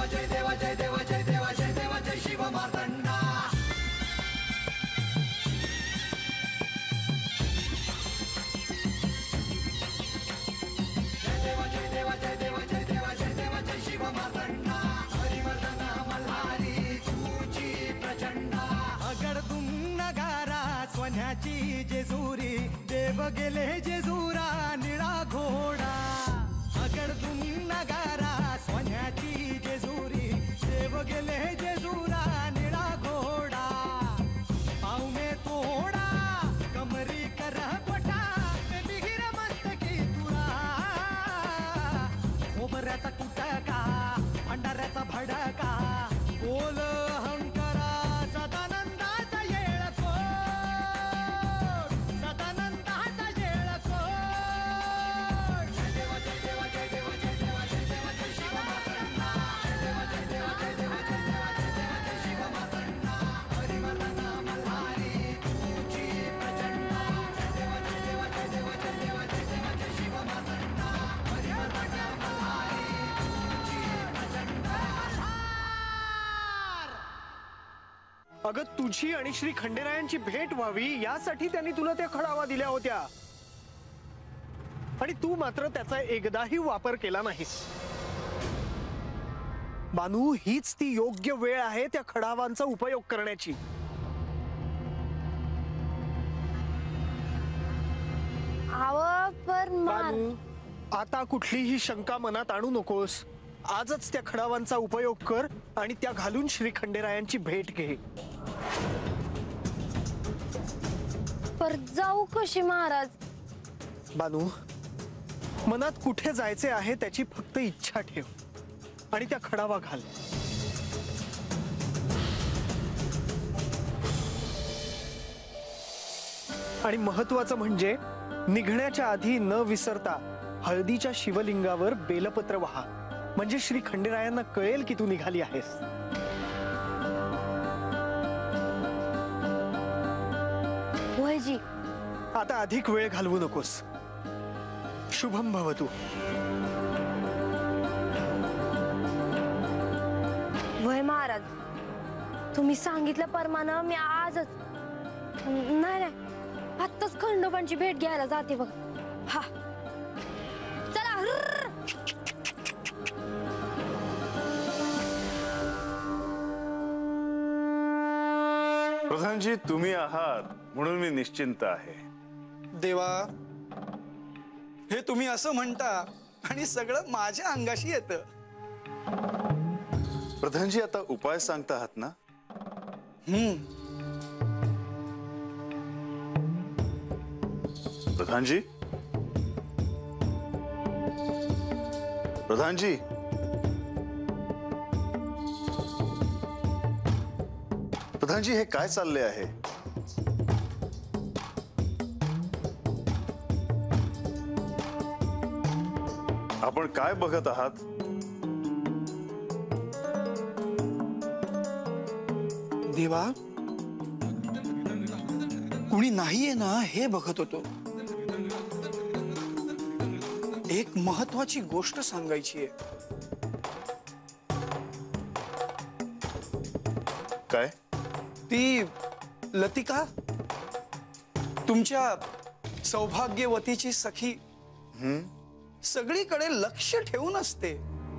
जय देवा जय देवा जय देवा जय देवा जय शिव मार्तंडा. जय देवा जय देवा जय देवा जय देवा जय देवा जय शिव मार्तंडा. हरिवर्धन मल्हारी तुझी प्रचंडा. अगडतून नगारा सोन्याची जेजुरी देव गेले जेजुरा निळा घोडा. अगडतून नगारा सोन्याची जेजुरी देव गेले जेजुरा निळा घोडा. पाव में तोडा कमरी कर पटा बिगिर मस्तकी तुरा. खोबऱ्याचा कुटका अंडाऱ्याचा भडका बोल अहंकारा सदानंदाचा येळकोट. सदानंदाचा येळकोट. जय देवा जय देवा जय देवा जय देवा जय देवा जय शिव मार्तंडा. जय देवा जय देवा जय देवा जय देवा जय देवा जय शिव मार्तंडा. हरिवर्धन मल्हारी तुझी प्रचंडा. जय देवा जय देवा जय देवा जय देवा जय देवा जय शिव मार्तंडा. हरिवर्धन मल्हारी तुझी प्रचंडा. अगं तुझी आणि श्री खंडेरायांची भेट व्हावी यासाठी त्यांनी तुला त्या खडावा दिल्या होत्या आणि तू मात्र त्याचा एकदाही वापर केला नाहीस. बानू, हीच ती योग्य वेळ आहे त्या खडावांचा उपयोग करण्याची. बानू, आता कुठलीही शंका मनात आणू नकोस. आजच त्या खडावांचा उपयोग कर आणि त्या घालून श्री खंडेरायांची भेट घे. पर जाऊ कशी महाराज? बानू, मनात कुठे जायचे आहे त्याची फक्त इच्छा ठेव आणि त्या खडावा घाल. आणि महत्वाचं म्हणजे निघण्याच्या आधी न विसरता हळदीच्या शिवलिंगावर बेलपत्र वाहा, म्हणजे श्री खंडेरायांना कळेल की तू निघाली आहेस. वयजी, आता अधिक वेळ घालवू नकोस. शुभम भवतु. वय महाराज, तुम्ही सांगितल्याप्रमाणे मी आजच नाही आत्ताच खंडोबांची भेट घ्यायला जाते बघ. हा चला. प्रधानजी, तुम्ही आहात म्हणून मी निश्चिंत आहे. देवा, हे तुम्ही असं म्हणता आणि सगळं माझ्या अंगाशी येतं. प्रधानजी, आता उपाय सांगता आहात ना? प्रधानजी, प्रधानजी, प्रधानजी, हे काय चालले आहे? आपण काय बघत आहात? देवा, कुणी नाहीये ना हे बघत होतो. एक महत्वाची गोष्ट सांगायची आहे. काय? ती लतिका, तुमच्या सौभाग्यवतीची सखी, सगळीकडे लक्ष ठेवून असते.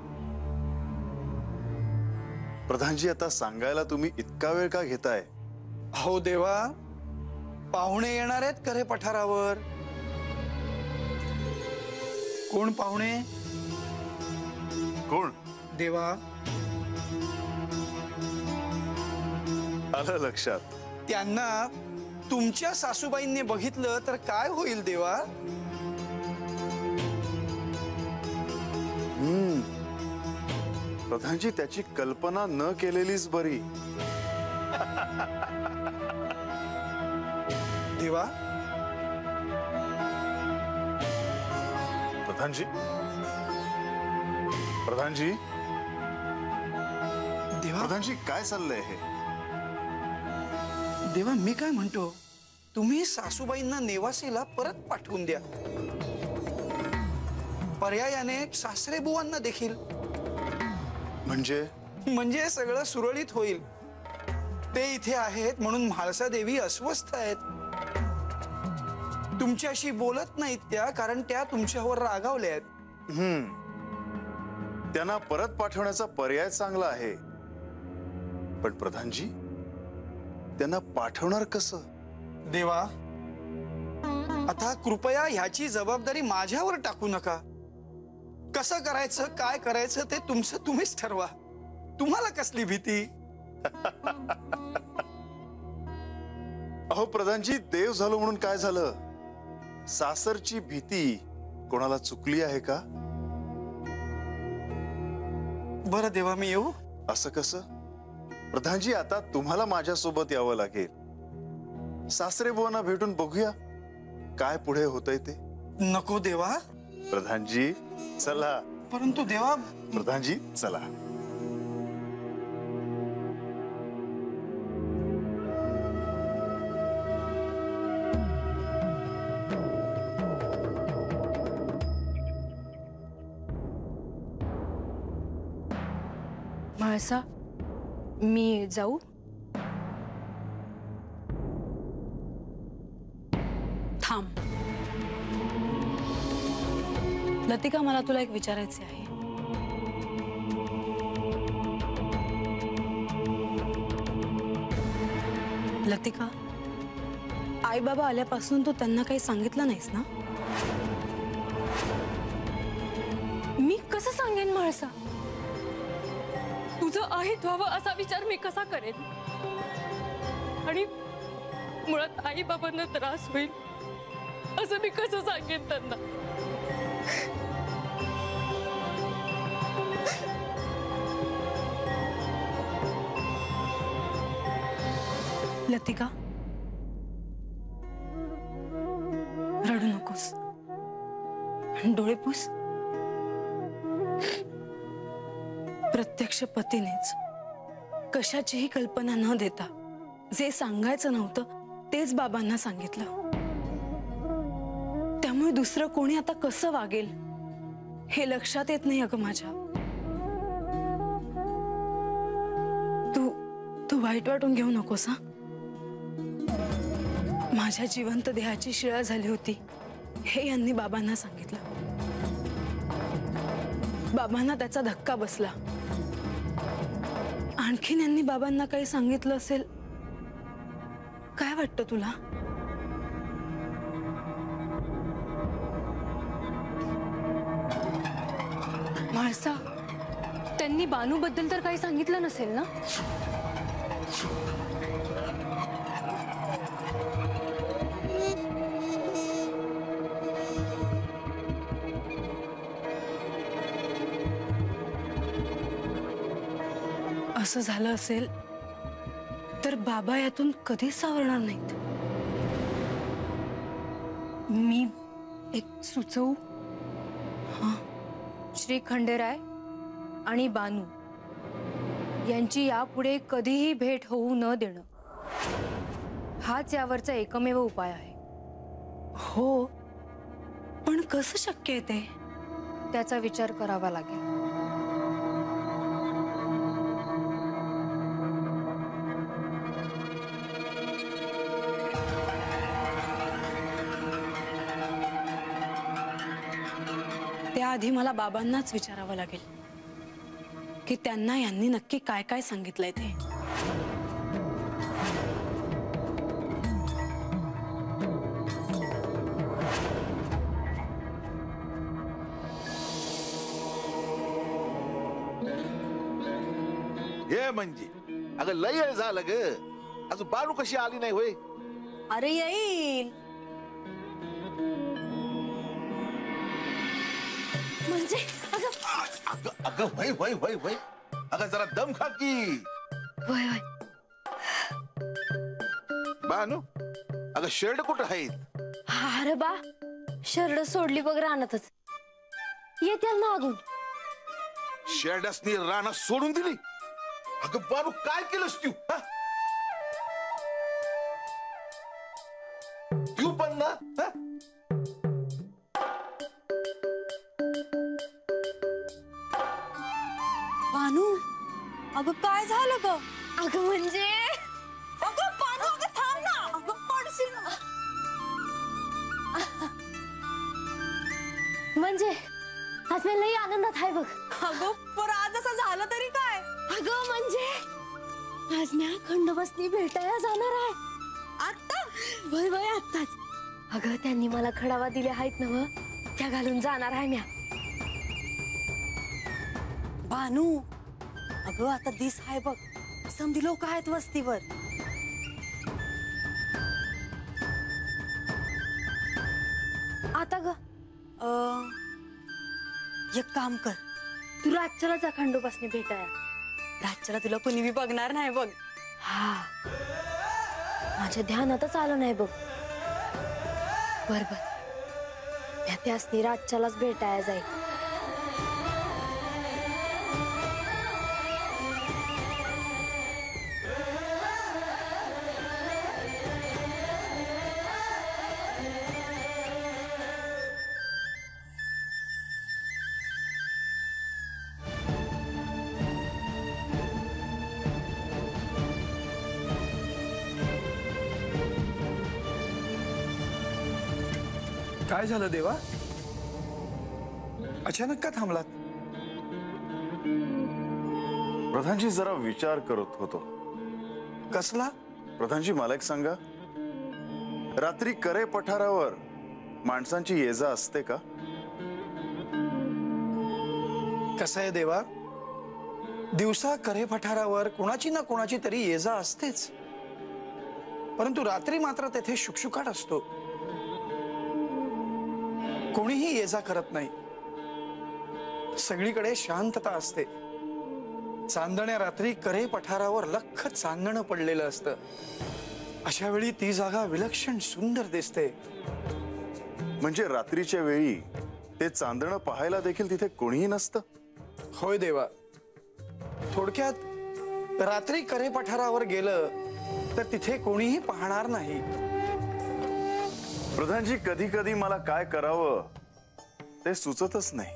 प्रधानजी, आता सांगायला तुम्ही इतका वेळ का घेताय? हो देवा, पाहुणे येणार आहेत करे पठारावर. कोण पाहुणे? कोण? देवा, आलं लक्षात. त्यांना तुमच्या सासूबाईंनी बघितलं तर काय होईल देवा? प्रधानजी, त्याची कल्पना न केलेलीच बरी. देवा, प्रधानजी, प्रधानजी, देवा, प्रधानजी, काय चाललंय हे? देवा, मी काय म्हणतो, तुम्ही सासूबाईंना नेवासेला परत पाठवून द्या. पर्यायाने सासरे बुवांना देखील. म्हणजे म्हणजे सगळं सुरळीत होईल. ते इथे आहेत म्हणून म्हाळसा देवी अस्वस्थ आहेत. तुमच्याशी बोलत नाहीत त्या, कारण त्या तुमच्यावर रागावल्या आहेत. त्यांना परत पाठवण्याचा पर्याय चांगला आहे, पण प्रधानजी त्यांना पाठवणार कसं? देवा, आता कृपया ह्याची जबाबदारी माझ्यावर टाकू नका. कसं करायचं, काय करायचं ते तुमचं तुम्हीच ठरवा. तुम्हाला कसली भीती? अहो प्रधानजी, देव झालो म्हणून काय झालं? सासरची भीती कोणाला चुकली आहे का? बरं देवा, मी येऊ? असं कसं? प्रधानजी, आता तुम्हाला माझ्यासोबत यावं लागेल. सासरे बुवांना भेटून बघूया काय पुढे होतंय ते. नको देवा. प्रधानजी चला. परंतु देवा. प्रधानजी चला. म्हाळसा, मी जाऊ? थांब लतिका, मला तुला एक विचारायचे आहे. लतिका, आई बाबा आल्यापासून तू त्यांना काही सांगितलं नाहीस ना? मी कसं सांगेन म्हाळसा? तुझं अहित व्हावं असा विचार मी कसा करेन? आणि मुळात आई बाबांना त्रास होईल असं मी कसं सांगेन त्यांना? लतिका, रडू नकोस. डोळे पुस. प्रत्यक्ष पतीनेच कशाचीही कल्पना न देता जे सांगायचं नव्हतं तेच बाबांना सांगितलं. त्यामुळे दुसरं कोणी आता कसं वागेल हे लक्षात येत नाही अगं माझ्या. तू वाईट वाटून घेऊ नकोस. हा, माझ्या जिवंत देहाची शिळा झाली होती हे यांनी बाबांना सांगितलं. बाबांना त्याचा धक्का बसला. आणखीन यांनी बाबांना काही सांगितलं असेल. काय वाटतं तुला? म्हाळसा, त्यांनी बानूबद्दल तर काही सांगितलं नसेल ना? असं झालं असेल तर बाबा यातून कधीच सावरणार नाहीत. मी एक सुचवू? श्री खंडेराय आणि बानू यांची यापुढे कधीही भेट होऊ न देणं हाच यावरचा एकमेव उपाय आहे. हो, पण कसं शक्य आहे ते? त्याचा विचार करावा लागेल. त्याआधी मला बाबांनाच विचारावं लागेल की त्यांना यांनी नक्की काय काय सांगितलंय ते. हे म्हणजे अगं लय वेळ झालं ग, अजून बानू कशी आली नाही होय? अरे येईल म्हणजे अगं अगं वय वय वय वय, अगं जरा दम खा की. वय वय. बानू, अगं शर्ट कुठं आहेत? अरे बा, शर्ट सोडली बघ रानातच. येतील ना अजून. शर्टसनी रानात सोडून दिली? अगं बानू, काय केलंस तू? तू पण ना बानू, अगं काय झालं ग? अगं म्हणजे अगं बानू, अगं थांब ना, अगं पडशील ना. म्हणजे आज मी लई आनंदात आहे बघ. अगं पर आज असं झालं तरी काय? अगं म्हणजे आज मी खंडोबासनी भेटायला जाणार आहे. आता वय वय आत्ताच. अगं त्यांनी मला खडावा दिले आहेत ना, त्या घालून जाणार आहे म्या. बानू, अगं आता दिस आहे बघ, समधी लोक आहेत वस्तीवर. आता ग एक काम कर, तू रातच्याला जा खंडोबासनी भेटायला. रातच्याला तुला कोणी बी बघणार नाही बघ. हा, माझ्या ध्यानातच आलं नाही बघ. बर बर, म्या त्यासनी रातच्यालाच भेटायला जाईल. काय झालं देवा? अचानक का थांबलात? प्रधानजी जरा विचार करत होतो. कसला? प्रधानजी मला एक सांगा, रात्री करे पठारावर माणसांची ये जा असते का? कसं आहे देवा, दिवसा करे पठारावर कोणाची ना कोणाची तरी ये जा असतेच, परंतु रात्री मात्र तेथे शुकशुकाट असतो. कोणीही ये जा करत नाही. सगळीकडे शांतता असते. चांदण्या रात्री करे पठारावर लख्ख चांदणं पडलेलं असतं. अशा वेळी ती जागा विलक्षण सुंदर दिसते. म्हणजे रात्रीच्या वेळी ते चांदणं पाहायला देखील तिथे कोणीही नसतं? होय देवा, थोडक्यात रात्री करे पठारावर गेलं तर तिथे कोणीही पाहणार नाही. प्रधानजी कधी कधी मला काय करावं ते सुचतच नाही.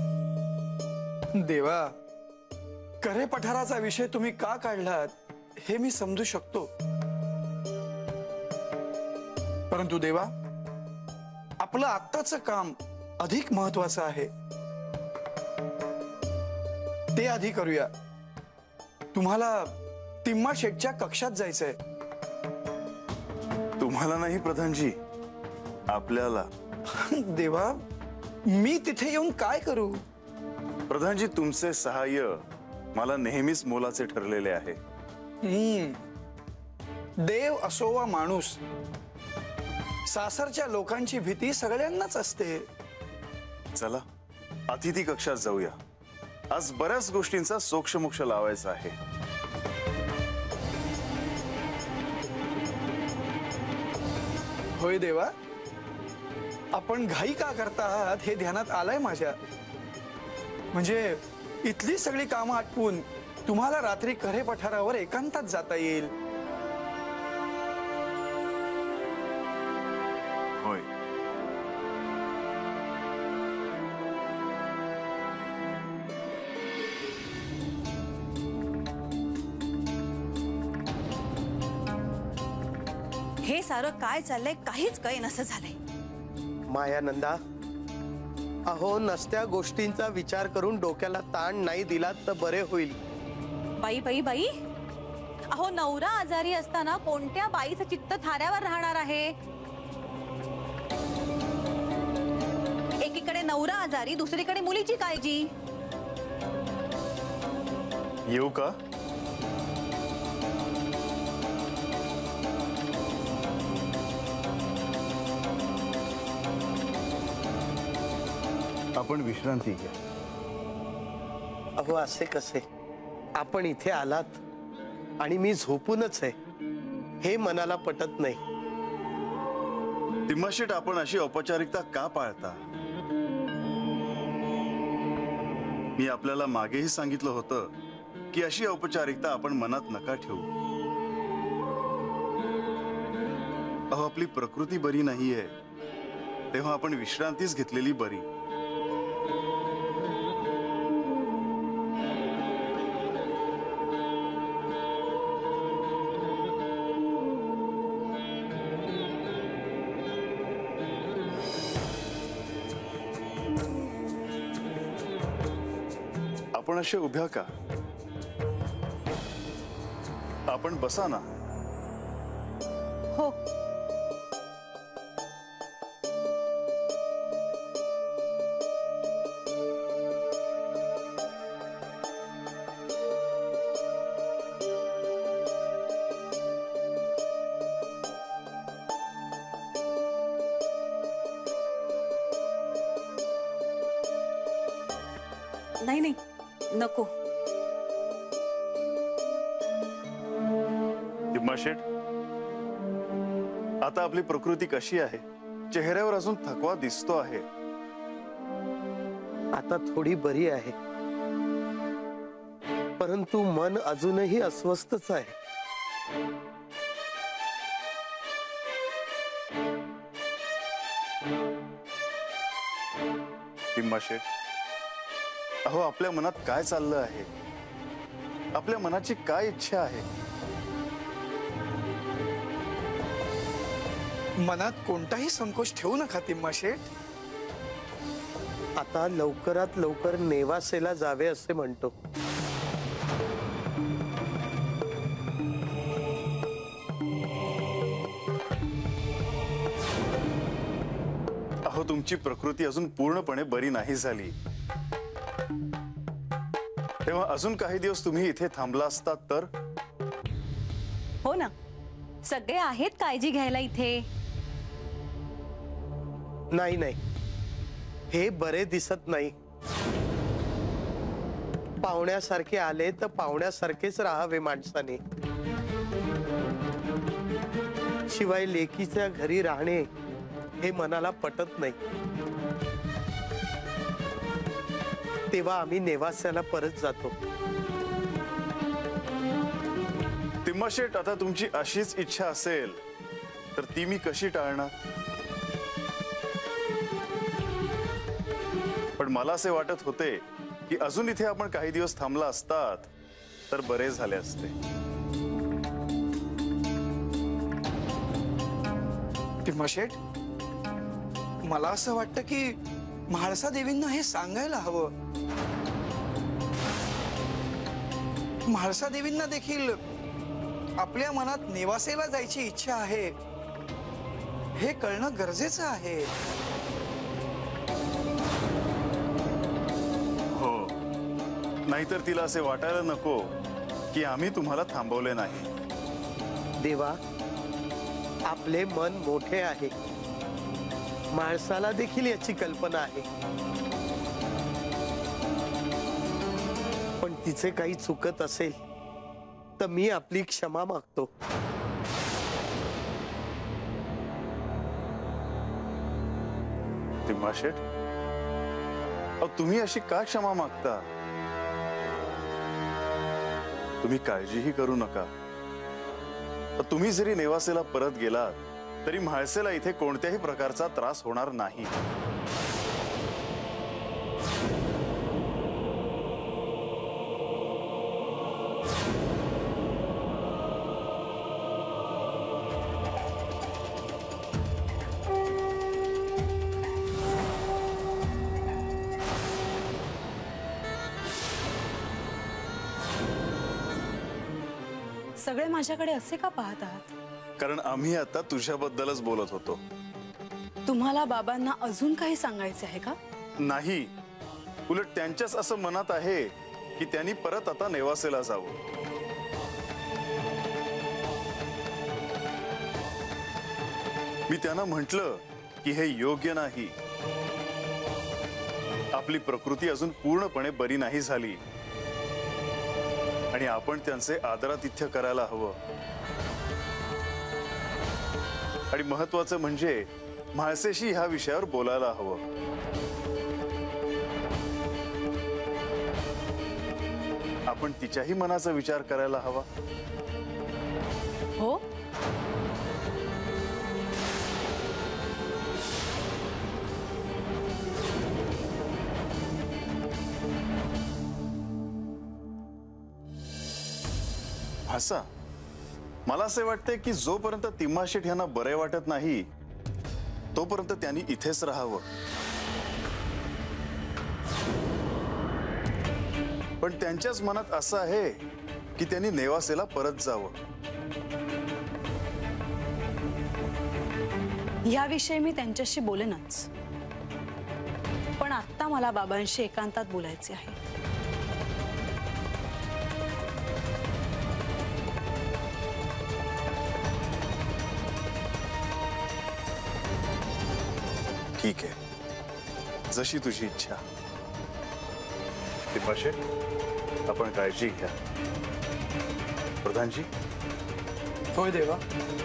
देवा, करे पठाराचा विषय तुम्ही का काढलात हे मी समजू शकतो, परंतु देवा, आपलं आत्ताचं काम अधिक महत्वाचं आहे. ते आधी करूया. तुम्हाला तिम्मा शेठच्या कक्षात जायचंय. तुम्हाला नाही प्रधानजी, आपल्याला. देवा, मी तिथे येऊन काय करू? प्रधानजी, तुमचे सहाय्य मला नेहमीच मोलाचे ठरलेले आहे. देव असो वा माणूस, सासरच्या लोकांची भीती सगळ्यांनाच असते. चला अतिथी कक्षात जाऊया. आज बऱ्याच गोष्टींचा सोक्षमोक्ष लावायचा आहे. होय देवा, आपण घाई का करता आहात हे ध्यानात आलंय माझ्या. म्हणजे इथली सगळी कामं आटपून तुम्हाला रात्री करे पठारावर एकांतात जाता येईल. होय. हे सारं काय चाललंय काहीच कळेनासं झालंय. मायानंदा, अहो नसत्या गोष्टींचा विचार करून डोक्याला ताण नाही दिलात तर बरे होईल. बाई बाई बाई, अहो नवरा आजारी असताना कोणत्या बाईचं चित्त थाऱ्यावर राहणार आहे? एकीकडे नवरा आजारी, दुसरीकडे मुलीची काळजी. येऊ का? आपण विश्रांती घ्या. अहो असे कसे, आपण इथे आलात आणि मी झोपूनच आहे हे मनाला पटत नाही. तिम्माशेठ, आपण अशी औपचारिकता का पाळता? मी आपल्याला मागेही सांगितलं होतं की अशी औपचारिकता आपण मनात नका ठेवू. अहो, आपली प्रकृती बरी नाहीये, तेव्हा आपण विश्रांतीच घेतलेली बरी. आपण असे उभ्या का? आपण बसा ना. हो. नाही नाही, नको. तिम्माशेठ, आता आपली प्रकृती कशी आहे? चेहऱ्यावर अजून थकवा दिसतो आहे. आता थोडी बरी आहे, परंतु मन अजूनही अस्वस्थच आहे. तिम्माशेठ, अहो आपल्या मनात काय चाललं आहे? आपल्या मनाची काय इच्छा आहे? मनात कोणताही संकोच ठेवू नका तिम्माशेठ. आता लवकरात लवकर नेवासेला जावे असे म्हणतो. अहो तुमची प्रकृती अजून पूर्णपणे बरी नाही झाली, तेव्हा अजून काही दिवस तुम्ही इथे थांबला असतात तर? हो ना, सगळे आहेत काळजी घ्यायला इथे. नाही नाही, हे बरे दिसत नाही. पाहुण्यासारखे आले तर पाहुण्यासारखेच राहावे माणसाने. शिवाय लेकीच्या घरी राहणे हे मनाला पटत नाही. तेव्हा आम्ही नेवास्याला परत जातो. तिम्माशेठ, आता तुमची अशीच इच्छा असेल तर ती मी कशी टाळणार? पण मला असे वाटत होते की अजून इथे आपण काही दिवस थांबला असतात तर बरे झाले असते. तिम्माशेठ, मला असं वाटतं की म्हाळसा देवींना हे सांगायला हवं. म्हाळसा देवींना देखील आपल्या मनात नेवासेला जायची इच्छा आहे हे कळणं गरजेचं आहे. हो, नाहीतर तिला असे वाटायला नको की आम्ही तुम्हाला थांबवले नाही. देवा, आपले मन मोठे आहे. माणसाला देखील याची कल्पना आहे. पण तिचे काही चुकत असेल तर मी आपली क्षमा मागतो. तिम्माशेठ, तुम्ही अशी का क्षमा मागता? तुम्ही काळजीही करू नका. तुम्ही जरी नेवासेला परत गेलात तरी म्हाळसेला इथे कोणत्याही प्रकारचा त्रास होणार नाही. सगळे माझ्याकडे असे का पाहत आहात? कारण आम्ही आता तुझ्याबद्दलच बोलत होतो. तुम्हाला बाबांना अजून काही सांगायचे आहे का? नाही, उलट त्यांच्याच असं मनात आहे की त्यांनी परत आता नेवासेला जावं. मी त्यांना म्हटलं की हे योग्य नाही. आपली प्रकृती अजून पूर्णपणे बरी नाही झाली आणि आपण त्यांचे आदरातिथ्य करायला हवं. आणि महत्वाचं म्हणजे म्हाळसेशी ह्या विषयावर बोलायला हवं. आपण तिच्याही मनाचा विचार करायला हवा. हो, हसा, मला असे वाटते की जोपर्यंत तिम्माशेठ यांना बरे वाटत नाही तोपर्यंत त्यांनी इथेच राहावं. पण त्यांच्याच मनात असं आहे की त्यांनी नेवासेला परत जावं. याविषयी मी त्यांच्याशी बोलेनच, पण आता मला बाबांशी एकांतात बोलायचे आहे. ठीक आहे, जशी तुझी इच्छा. पिपाशे, आपण काळजी घ्या. प्रधानजी, होय देवा.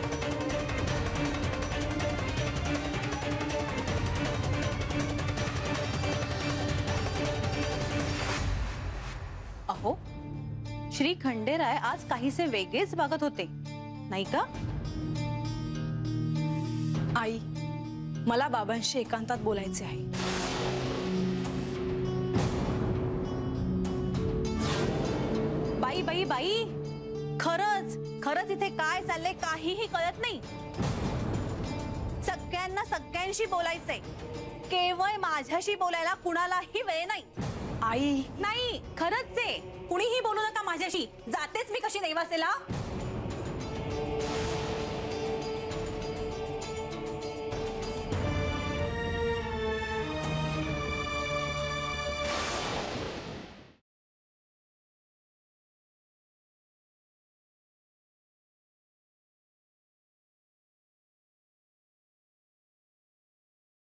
अहो, श्री खंडेराय आज काहीसे वेगळेच वागत होते, नाही का? आई, मला बाबांशी एकांतात बोलायचे आहे. बाई बाई बाई, खरंच खरंच इथे काय चाललंय काहीही कळत नाही. सगळ्यांना सगळ्यांशी बोलायचंय, केवळ माझ्याशी बोलायला कुणालाही वेळ नाही. आई, नाही, खरंच आहे. कुणीही बोलू नका माझ्याशी. जातेच मी कशी नेवासेला.